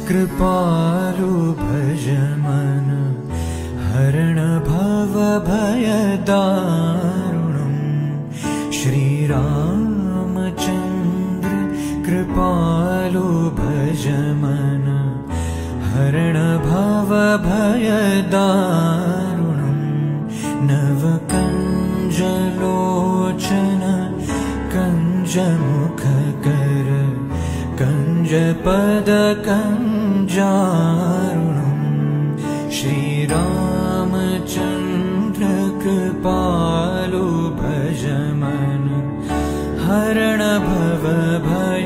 कृपालु भज मन हरण भव भयदारुणम् श्रीरामचन्द्र कृपालु भज मन हरण भव भयदारुणम् नवकञ्जलोचन कञ्जमुखकर कञ्जपदकञ्जारुणम् श्रीरामचन्द्र कृपालु भज मन हरण भव भय